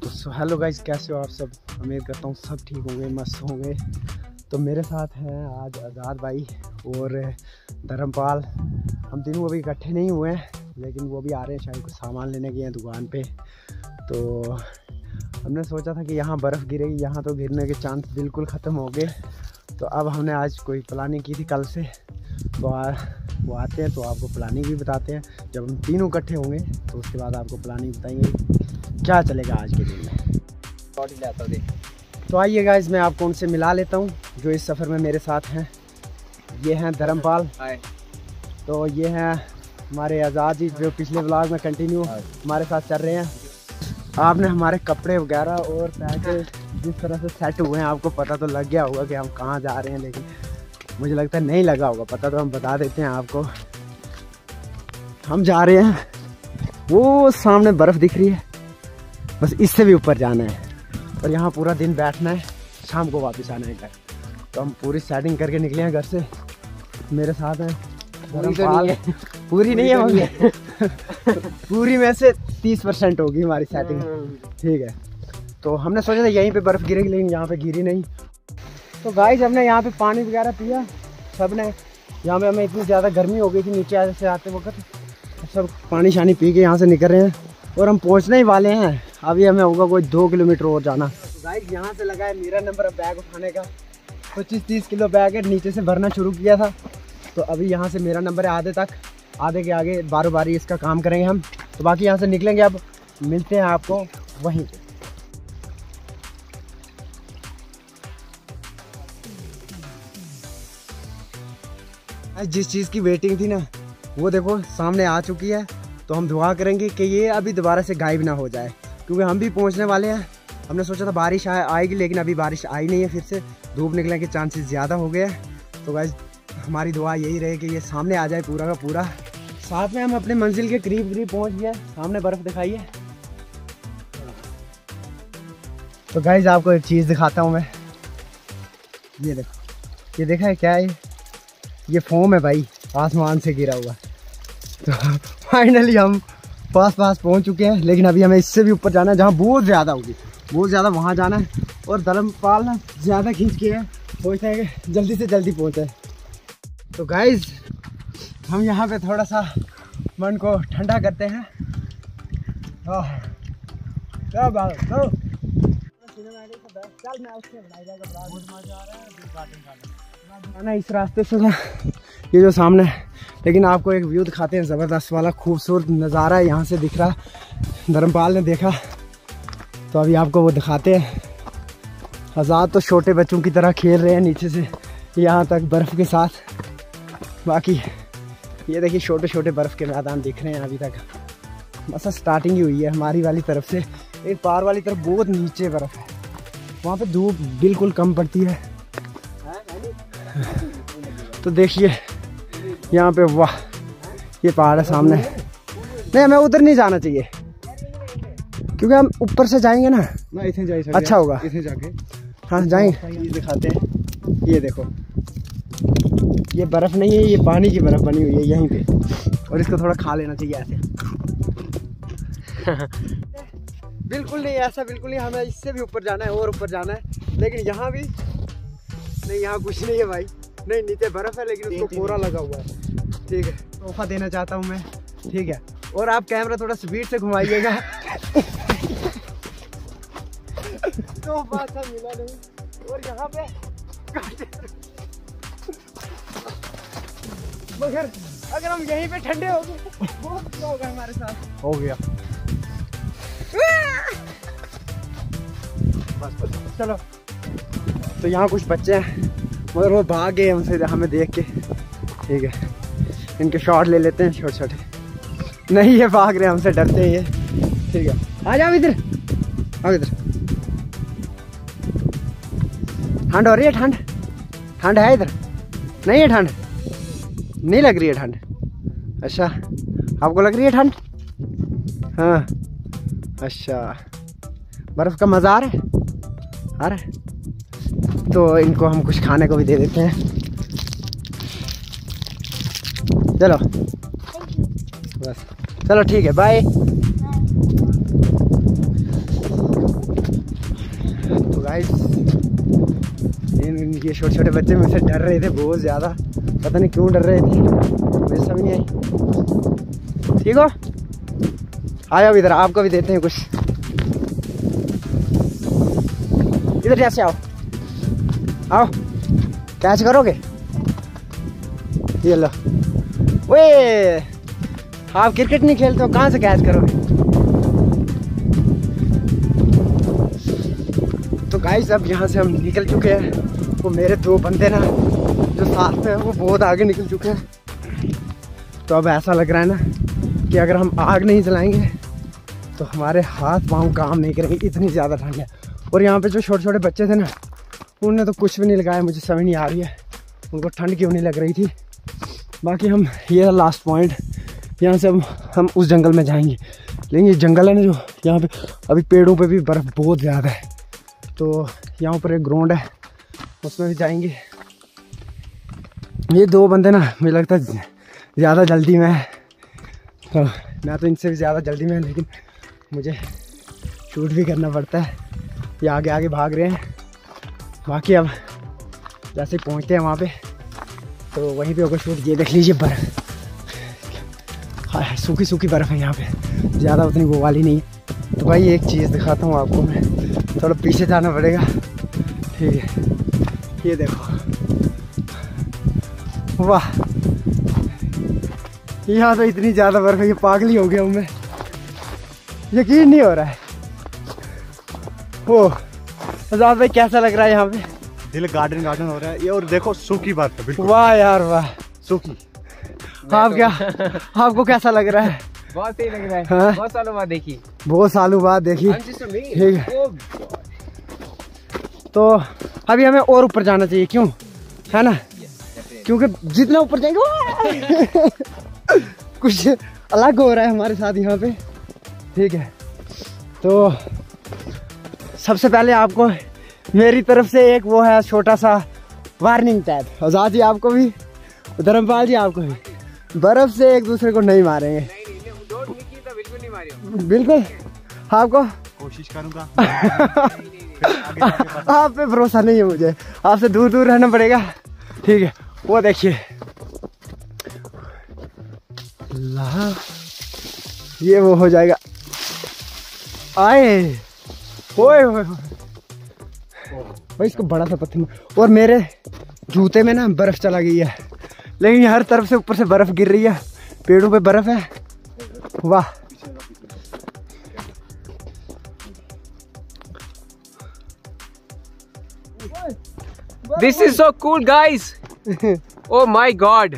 तो hello guys, कैसे हो आप सब। उम्मीद करता हूँ सब ठीक होंगे, मस्त होंगे। तो मेरे साथ हैं आज आज़ाद भाई और धर्मपाल। हम तीनों अभी इकट्ठे नहीं हुए हैं, लेकिन वो भी आ रहे हैं, शायद कुछ सामान लेने गए हैं दुकान पे। तो हमने सोचा था कि यहाँ बर्फ़ गिरेगी, यहाँ तो गिरने के चांस बिल्कुल ख़त्म हो गए। तो अब हमने आज कोई प्लानिंग की थी कल से, तो वो आते हैं तो आपको प्लानिंग भी बताते हैं। जब हम तीनों इकट्ठे होंगे तो उसके बाद आपको प्लानिंग बताएंगे क्या चलेगा आज के दिन में। तो आइए गाइस, मैं आपको उनसे मिला लेता हूँ जो इस सफ़र में मेरे साथ हैं। ये हैं धर्मपाल, तो ये हैं हमारे आज़ाद जी जो पिछले व्लॉग में कंटिन्यू हमारे साथ चल रहे हैं। आपने हमारे कपड़े वगैरह और पैके जिस तरह से सेट हुए हैं, आपको पता तो लग गया होगा कि हम कहाँ जा रहे हैं, लेकिन मुझे लगता है नहीं लगा होगा पता, तो हम बता देते हैं आपको। हम जा रहे हैं, वो सामने बर्फ़ दिख रही है, बस इससे भी ऊपर जाना है और यहाँ पूरा दिन बैठना है, शाम को वापस आना है घर। तो हम पूरी सेटिंग करके निकले हैं घर से। मेरे साथ हैं धर्मपाल। पूरी नहीं है पूरी में से 30% होगी हमारी सेटिंग, ठीक है। तो हमने सोचा था यहीं पे बर्फ़ गिरेगी, लेकिन यहाँ पे गिरी नहीं। तो गाइस, हमने यहाँ पे पानी वगैरह पिया सब ने। यहाँ पे हमें इतनी ज़्यादा गर्मी हो गई थी नीचे से आते वक्त, सब पानी शानी पी के यहाँ से निकल रहे हैं और हम पहुँचने ही वाले हैं। अभी हमें होगा कोई 2 किलोमीटर और जाना। तो गाइस, यहाँ से लगा है मेरा नंबर बैग उठाने का। 25-30 किलो बैग है, नीचे से भरना शुरू किया था। तो अभी यहाँ से मेरा नंबर है आधे तक, आधे के आगे बारी बारी इसका काम करेंगे हम। तो बाकी यहाँ से निकलेंगे, अब मिलते हैं आपको वहीं पे। जिस चीज़ की वेटिंग थी ना, वो देखो सामने आ चुकी है। तो हम दुआ करेंगे कि ये अभी दोबारा से गायब ना हो जाए, क्योंकि हम भी पहुंचने वाले हैं। हमने सोचा था बारिश आएगी, लेकिन अभी बारिश आई नहीं है, फिर से धूप निकलने के चांसेस ज़्यादा हो गए हैं। तो गाइस, हमारी दुआ यही रहे कि ये सामने आ जाए पूरा का पूरा। साथ में हम अपने मंजिल के करीब पहुँच गए। सामने बर्फ़ दिखाई है। तो गाइस, आपको एक चीज़ दिखाता हूँ मैं। ये देखो, ये देखा है क्या है? ये फोम है भाई, आसमान से गिरा हुआ। तो फाइनली हम पास पहुंच चुके हैं, लेकिन अभी हमें इससे भी ऊपर जाना है, जहाँ बहुत ज़्यादा होगी, बहुत ज़्यादा वहाँ जाना है। और धर्मपाल ना ज़्यादा खींच के है, सोचते हैं कि जल्दी से जल्दी पहुँचे। तो गाइस, हम यहाँ पे थोड़ा सा मन को ठंडा करते हैं। क्या बात है, ना इस रास्ते से ना, ये जो सामने, लेकिन आपको एक व्यू दिखाते हैं, ज़बरदस्त वाला खूबसूरत नज़ारा है यहाँ से दिख रहा। धर्मपाल ने देखा तो अभी आपको वो दिखाते हैं। आज़ाद तो छोटे बच्चों की तरह खेल रहे हैं नीचे से यहाँ तक बर्फ़ के साथ। बाकी ये देखिए छोटे छोटे बर्फ़ के मैदान दिख रहे हैं अभी तक। बस स्टार्टिंग ही हुई है हमारी वाली तरफ से। एक पार वाली तरफ बहुत नीचे बर्फ़ है, वहाँ पे धूप बिल्कुल कम पड़ती है। तो देखिए यहाँ पे, वाह, ये पहाड़ है सामने। नहीं, हमें उधर नहीं जाना चाहिए, क्योंकि हम ऊपर से जाएंगे ना अच्छा होगा। इसे जाके हाँ जाएंगे। दिखाते हैं, ये देखो, ये बर्फ़ नहीं है, ये पानी की बर्फ़ बनी हुई है यहीं पे, और इसको थोड़ा खा लेना चाहिए ऐसे। बिल्कुल नहीं, ऐसा बिल्कुल नहीं। हमें इससे भी ऊपर जाना है और ऊपर जाना है, लेकिन यहाँ भी नहीं, यहाँ कुछ नहीं है भाई। नहीं, नीचे बर्फ़ है, लेकिन उसको कोहरा लगा हुआ है, ठीक है। तोहफा देना चाहता हूँ मैं, ठीक है। और आप कैमरा थोड़ा स्पीड से घुमाइएगा। तो बात मिला नहीं। और यहाँ पे मगर अगर हम यहीं पे ठंडे हो गए, बहुत क्या होगा हमारे साथ। हो गया, बस चलो। तो यहाँ कुछ बच्चे हैं, मगर वो भाग गए हमसे, हमें देख के, ठीक है। इनके शॉट ले लेते हैं छोटे छोटे। नहीं, ये भाग रहे हैं हमसे, डरते हैं ये, ठीक है। आ जाओ इधर, आओ इधर। ठंड हो रही है? ठंड है इधर? नहीं है ठंड? नहीं लग रही है ठंड? अच्छा, आपको लग रही है ठंड? हाँ, अच्छा। बर्फ़ का मज़ा आ रहा है? तो इनको हम कुछ खाने को भी दे देते हैं। चलो बस, चलो ठीक है, बाय। गाइस ये छोटे छोटे बच्चे मुझसे डर रहे थे बहुत ज़्यादा, पता नहीं क्यों डर रहे थे, मुझे समझ नहीं आई। ठीक हो, आया इधर, आपको भी देते हैं कुछ। इधर जैसे आओ, आओ कैच करोगे, ये लो। ओए आप क्रिकेट नहीं खेलते हो, कहाँ से कैच करोगे? तो गाइस अब यहाँ से हम निकल चुके हैं। वो मेरे दो बंदे ना जो साथ में हैं वो बहुत आगे निकल चुके हैं। तो अब ऐसा लग रहा है ना कि अगर हम आग नहीं जलाएंगे तो हमारे हाथ पाँव काम नहीं करेंगे, इतनी ज़्यादा ठंड है। और यहाँ पे जो छोटे छोटे बच्चे थे ना उन्होंने तो कुछ भी नहीं लगाया, मुझे समझ नहीं आ रही है उनको ठंड क्यों नहीं लग रही थी। बाकी हम ये लास्ट पॉइंट, यहाँ से हम उस जंगल में जाएंगे। लेकिन ये जंगल है ना जो यहाँ पे अभी पेड़ों पे भी बर्फ़ बहुत ज़्यादा है, तो यहाँ पर एक ग्राउंड है उसमें भी जाएंगे। ये दो बंदे ना मुझे लगता है ज़्यादा जल्दी में है, तो मैं तो इनसे भी ज़्यादा जल्दी में है, लेकिन मुझे शूट भी करना पड़ता है। ये आगे आगे भाग रहे हैं। बाकी अब जैसे पहुँचते हैं वहाँ पे तो वहीं पे होगा शूट। ये देख लीजिए बर्फ़, हाँ सूखी सूखी बर्फ़ है यहाँ पे, ज़्यादा उतनी वो वाली नहीं है। तो भाई एक चीज़ दिखाता हूँ आपको मैं, थोड़ा पीछे जाना पड़ेगा, ठीक है। ये देखो, वाह यहाँ तो इतनी ज़्यादा बर्फ़ है, ये पागल हो गया हूँ मैं, यकीन नहीं हो रहा है। वो आजाद भाई कैसा लग रहा है यहाँ पे? दिल गार्डन गार्डन हो रहा है ये, और देखो सूखी बर्फ है बिल्कुल। वाह यार वाह, सूखी। आप क्या, आपको कैसा लग रहा है? बहुत सही लग रहा है। हाँ? बहुत सालों बाद देखी, बहुत सालों बाद देखी, ठीक है। तो अभी हमें और ऊपर जाना चाहिए, क्यों है ना? क्योंकि जितना ऊपर जाएंगे कुछ अलग हो रहा है हमारे साथ यहाँ पे, ठीक है। तो सबसे पहले आपको मेरी तरफ से एक वो है छोटा सा वार्निंग टैप। आजाद जी आपको भी, धर्मपाल जी आपको भी, बर्फ से एक दूसरे को नहीं मारेंगे। बिल्कुल नहीं मारी, बिल्कुल आपको कोशिश करूंगा। आप पे भरोसा नहीं है मुझे, आपसे दूर दूर रहना पड़ेगा, ठीक है। वो देखिए ये वो हो जाएगा, आए ओए भाई इसको बड़ा सा पत्थर, और मेरे जूते में ना बर्फ चला गई है, लेकिन हर तरफ से ऊपर से बर्फ गिर रही है, पेड़ों पे बर्फ है। वाह This is so cool, guys. Oh my God.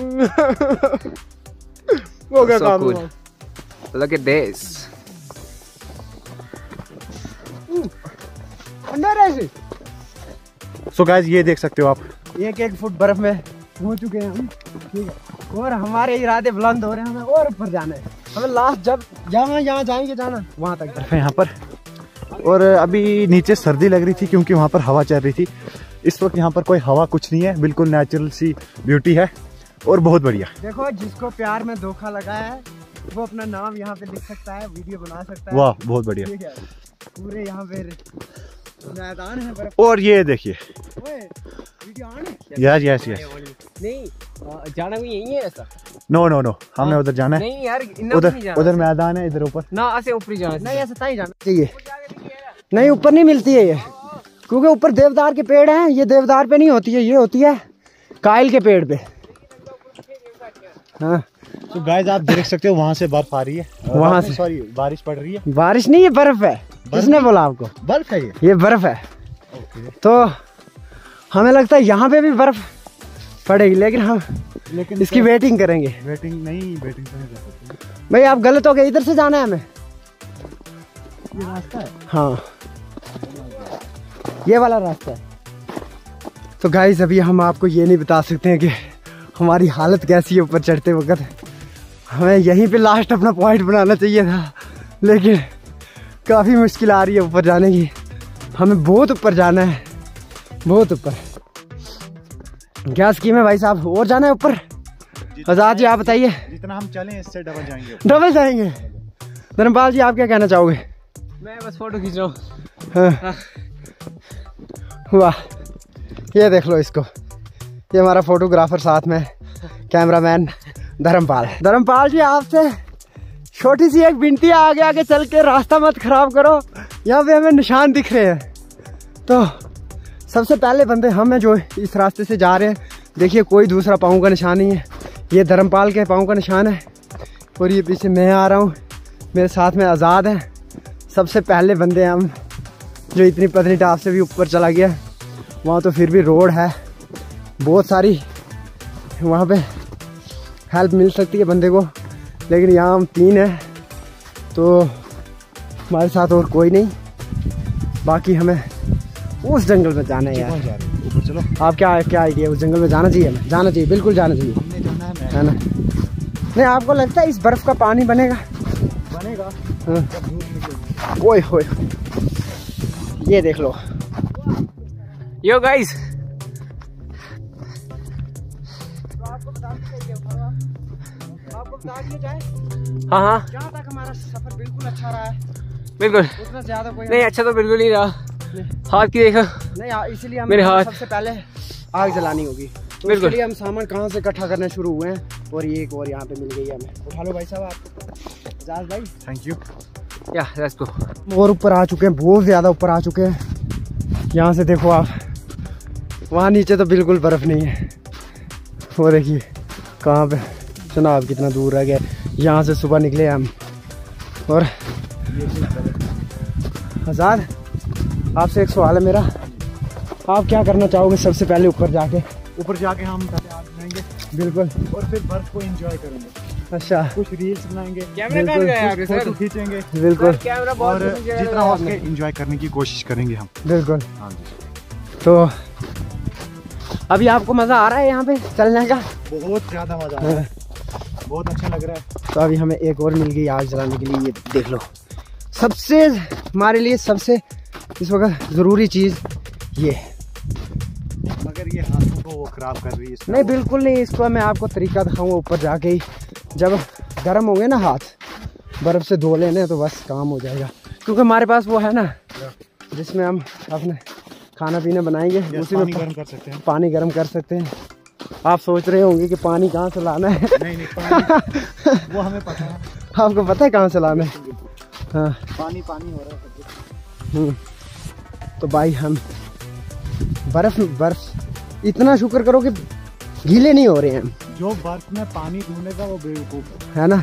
वो क्या So काम cool. हुआ? Look at this. अंदर ऐसे सो गाइस ये देख सकते हो आप, एक एक फुट बर्फ में पहुंच चुके हैं हम, ठीक है। और हमारे इरादे बुलंद हो रहे हैं, हमें और ऊपर जाना है। हमें लास्ट जब जहाँ यहाँ जाएंगे जाना वहाँ तक है यहाँ पर। और अभी नीचे सर्दी लग रही थी क्योंकि वहाँ पर हवा चल रही थी। इस वक्त यहाँ पर कोई हवा कुछ नहीं है, बिल्कुल नेचुरल सी ब्यूटी है और बहुत बढ़िया। देखो जिसको प्यार में धोखा लगा है वो अपना नाम यहाँ पे लिख सकता है, वीडियो बना सकता है। वाह बहुत बढ़िया। ठीक है, पूरे यहाँ पे मैदान है बर्फ। और ये देखिए वीडियो ऑन है? Yes yes yes. नहीं जाना भी यही है ऐसा? नो नो नो, हमने उधर जाना है। नहीं यार, उधर उधर मैदान है, इधर ऊपर ना ऐसे ऊपर ही जाना। नहीं ऐसा ही जाना चाहिए। नहीं ऊपर नहीं मिलती है ये, क्योंकि ऊपर देवदार के पेड़ हैं। ये देवदार पे नहीं होती है, ये होती है कायल के पेड़ पे। हाँ तो गाइस आप देख सकते हो वहाँ से बर्फ आ रही है, वहाँ से सॉरी बारिश पड़ रही है। बारिश नहीं, ये बर्फ है। किसने बोला आपको? बर्फ है ये बर्फ है। तो हमें लगता है यहाँ पे भी बर्फ पड़ेगी, लेकिन हम इसकी वेटिंग करेंगे। वेटिंग नहीं कर सकते भाई आप गलत हो गए, इधर से जाना है हमें। ये रास्ता है। हाँ ये वाला रास्ता है। तो गाइस अभी हम आपको ये नहीं बता सकते हैं कि हमारी हालत कैसी है ऊपर चढ़ते वक्त। हमें यहीं पे लास्ट अपना पॉइंट बनाना चाहिए था, लेकिन काफ़ी मुश्किल आ रही है ऊपर जाने की। हमें बहुत ऊपर जाना है, बहुत ऊपर। क्या स्कीम है भाई साहब, और जाना है ऊपर? आजाद जी आप बताइए। जितना हम चलें इससे डबल जाएंगे। डबल जाएंगे। धर्मपाल जी आप क्या कहना चाहोगे? मैं बस फोटो खींच रहा हूँ। हाँ। वाह, ये देख लो इसको, ये हमारा फोटोग्राफर साथ में कैमरामैन धर्मपाल जी, आपसे छोटी सी एक विनती है, आगे आगे चल के रास्ता मत खराब करो। यहाँ पे हमें निशान दिख रहे हैं, तो सबसे पहले बंदे हम हैं जो इस रास्ते से जा रहे हैं। देखिए कोई दूसरा पाँव का निशान नहीं है, ये धर्मपाल के पाँव का निशान है। और ये पीछे मैं आ रहा हूँ, मेरे साथ में आज़ाद है। सबसे पहले बंदे हैं हम जो इतनी पतली टाप से भी ऊपर चला गया। वहाँ तो फिर भी रोड है, बहुत सारी वहाँ पे हेल्प मिल सकती है बंदे को, लेकिन यहाँ हम 3 हैं तो हमारे साथ और कोई नहीं। बाकी हमें उस जंगल में जाना है यार। ऊपर चलो। आप क्या आइडिया, उस जंगल में जाना चाहिए? हमें जाना चाहिए, बिल्कुल जाना चाहिए, है ना? नहीं, आपको लगता है इस बर्फ का पानी बनेगा? हाँ। ओए होए, ये देख लो। यो गाइस, हाँ हाँ, जहाँ तक हमारा सफर बिल्कुल अच्छा रहा है, बिल्कुल उतना ज्यादा कोई नहीं, अच्छा तो बिल्कुल नहीं रहा। हाथ की देखो नहीं, इसीलिए मेरे हमें हाथ सबसे पहले आग जलानी होगी। तो बिल्कुल। उसके लिए हम सामान कहाँ से इकट्ठा करना शुरू हुए हैं, और ये एक और यहाँ पे मिल गई है हमें। उठा लो भाई साहब आपको, एजाज भाई। Thank you. या लेट्स गो। और ऊपर आ चुके हैं, बहुत ज़्यादा ऊपर आ चुके हैं। यहाँ से देखो आप, वहाँ नीचे तो बिल्कुल बर्फ़ नहीं है। वो देखिए कहाँ पे जनाब, कितना दूर रह गया। यहाँ से सुबह निकले हम। और आज़ाद, आपसे एक सवाल है मेरा, आप क्या करना चाहोगे सबसे पहले ऊपर जाके? ऊपर जाके हम पहले आग बनाएंगे, बिल्कुल, और फिर बर्फ को एंजॉय करेंगे। अच्छा, कुछ रील्स बनाएंगे, कैमरा कहाँ गया है आपके सर? फोटो खींचेंगे, बिल्कुल कैमरा बहुत और जितना हो सके एंजॉय करने की कोशिश करेंगे हम। बिल्कुल। हाँ जी। तो अभी आपको मज़ा आ रहा है यहाँ पे चलने का? बहुत ज़्यादा मजा आ रहा है, बहुत अच्छा लग रहा है। तो अभी हमें एक और मिल गई आग जलाने के लिए। ये देख लो, सबसे हमारे लिए सबसे इस वक्त ज़रूरी चीज़ ये। मगर ये हाथों को वो खराब कर रही है। नहीं बिल्कुल नहीं, इसको मैं आपको तरीका दिखाऊंगा ऊपर जाके ही। जब गर्म होंगे ना हाथ, बर्फ़ से धो लेने तो बस काम हो जाएगा। क्योंकि हमारे पास वो है ना जिसमें हम अपने खाना पीना बनाएंगे, उसी में गर्म कर सकते हैं, पानी गर्म कर सकते हैं। आप सोच रहे होंगे कि पानी कहाँ से लाना है। नहीं पानी वो हमें पता है। आपको पता है कहाँ से लाना है? हाँ, पानी हो रहा है। तो भाई हम बर्फ इतना शुक्र करो कि गीले नहीं हो रहे हैं। जो बर्फ में पानी ढूंढेगा वो बेवकूफ है ना।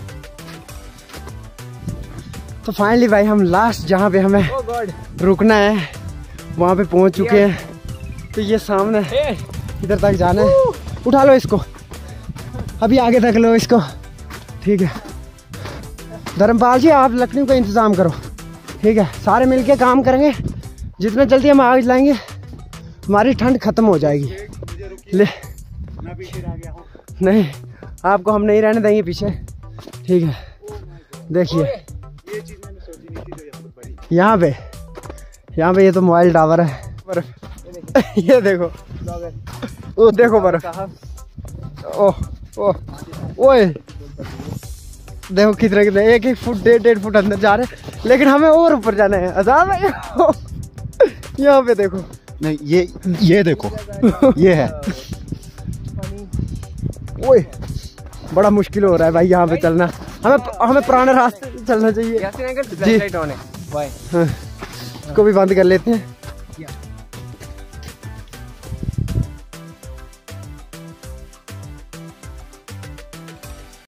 तो फाइनली भाई हम लास्ट जहाँ पे हमें रुकना है वहाँ पे पहुँच चुके हैं। तो ये सामने इधर तक जाना है। उठा लो इसको, अभी आगे तक लो इसको, ठीक है। धर्मपाल जी आप लकड़ी का इंतज़ाम करो, ठीक है। सारे मिलके काम करेंगे, जितना जल्दी हम आग जलाएंगे हमारी ठंड खत्म हो जाएगी। ले मैं पीछे रह गया हूँ। नहीं, आपको हम नहीं रहने देंगे पीछे, ठीक है। देखिए ये चीज़ मैंने सोची नहीं थी जो यहाँ पे ये तो मोबाइल टावर है। बर्फ ये देखो, ओ देखो बर्फ, ओह ओह ओए देखो कितने 1-1 फुट 1.5 फुट अंदर जा रहे हैं, लेकिन हमें और ऊपर जाना है। आजाद भाई यहाँ पे देखो, नहीं ये देखो ये है। ओए बड़ा मुश्किल हो रहा है भाई यहाँ पे चलना। हमें पुराने रास्ते चलना चाहिए। Yasin uncle ji. Light on है, बाय। हाँ, इसको भी बंद कर लेते हैं।